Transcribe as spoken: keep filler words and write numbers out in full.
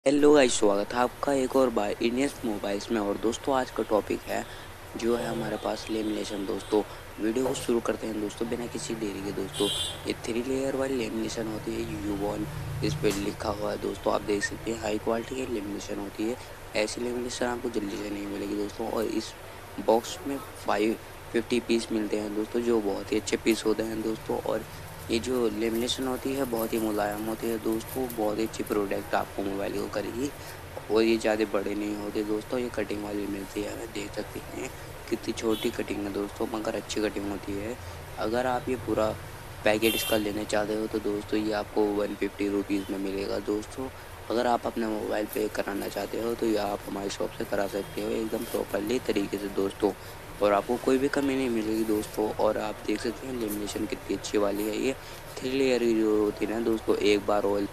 Hello guys, स्वागत है आपका एक और बार इंडियंस मोबाइल्स में। और दोस्तों, आज का टॉपिक है जो है हमारे पास लेमिनेशन। दोस्तों, वीडियो को शुरू करते हैं दोस्तों बिना किसी देरी के। दोस्तों, ये थ्री लेयर वाली लेमिनेशन होती है यूबॉन, इस पे लिखा हुआ है। दोस्तों, आप देख सकते हैं हाई क्वालिटी की लेमिनेशन होती है। ऐसी लेमिनेशन आपको जल्दी से नहीं मिलेगी दोस्तों। और इस बॉक्स में फाइव फिफ्टी पीस मिलते हैं दोस्तों, जो बहुत ही अच्छे पीस होते हैं दोस्तों। और ये जो लेमिनेशन होती है बहुत ही मुलायम होती है दोस्तों, बहुत ही अच्छी प्रोडक्ट आपको मोबाइल को करेगी। और ये ज़्यादा बड़े नहीं होते दोस्तों, ये कटिंग वाली मिलती है। देख सकते हैं कितनी छोटी कटिंग है दोस्तों, मगर अच्छी कटिंग होती है। अगर आप ये पूरा पैकेट इसका लेना चाहते हो तो दोस्तों ये आपको वन फिफ्टी रुपीज़ में मिलेगा दोस्तों। अगर आप अपने मोबाइल पे कराना चाहते हो तो ये आप हमारी शॉप से करा सकते हो एकदम प्रॉपरली तरीके से दोस्तों। और आपको कोई भी कमी नहीं मिलेगी दोस्तों। और आप देख सकते हैं लेमिनेशन कितनी अच्छी वाली है। ये थ्री लेयर की जो होती है ना दोस्तों, एक बार ऑयल